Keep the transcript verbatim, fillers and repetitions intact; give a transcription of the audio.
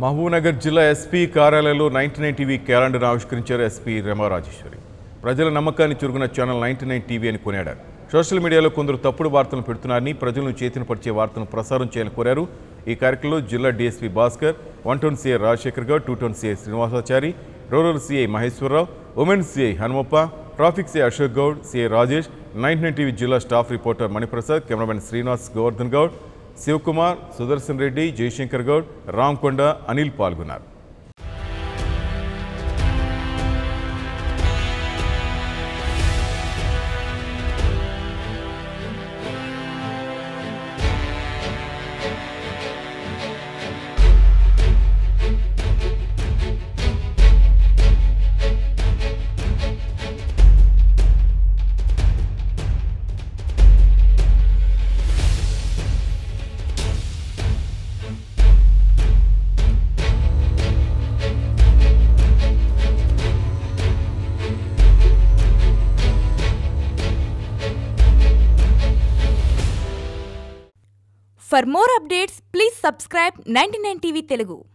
Mahabubnagar జిల్లా SP కార్యాలయంలో ninety nine TV calendar ఆవిష్కరించారు ఎస్పీ రెమా రాజేశ్వరి. ప్రజల నమ్మకాన్ని చురుగున ఛానల్ నైన్టీ నైన్ టీవీ అని కొనియాడారు. సోషల్ మీడియాలో కొందరు తప్పుడు వార్తలను పెడుతున్నారని, ప్రజలను చేతిని పరిచే వార్తలను ప్రసారం చేయాలని కోరారు. ఈ కార్యక్రమంలో జిల్లా DSP Bhaskar, one town CI Rajashekar Goud, two town CI Srinivasachari, rural CI Maheswararao, women CI Hanumappa, traffic CI Ashok Goud, CI Rajesh, ninety nine TV జిల్లా staff reporter Maniprasad, cameraman Srinivas Govardhan Goud, Shivakumar, Sudarshan Reddy, Jayashankar Goud, Ramkonda, Anil పాల్గొన్నారు. For more updates, please subscribe ninety nine T V Telugu.